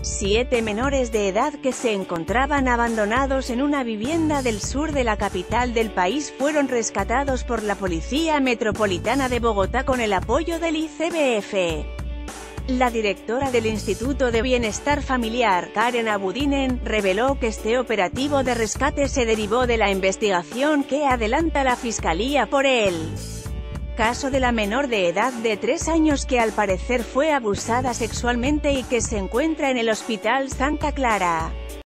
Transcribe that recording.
7 menores de edad que se encontraban abandonados en una vivienda del sur de la capital del país fueron rescatados por la Policía Metropolitana de Bogotá con el apoyo del ICBF. La directora del Instituto de Bienestar Familiar, Karen Abudinen, reveló que este operativo de rescate se derivó de la investigación que adelanta la Fiscalía por el caso de la menor de edad de 3 años que al parecer fue abusada sexualmente y que se encuentra en el Hospital Santa Clara.